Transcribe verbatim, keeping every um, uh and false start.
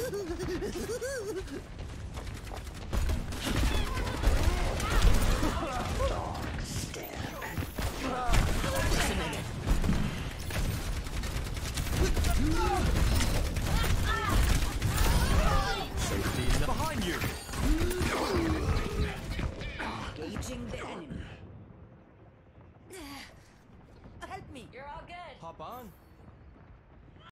Safety behind you. Engaging the enemy. Help me. You're all good. Hop on.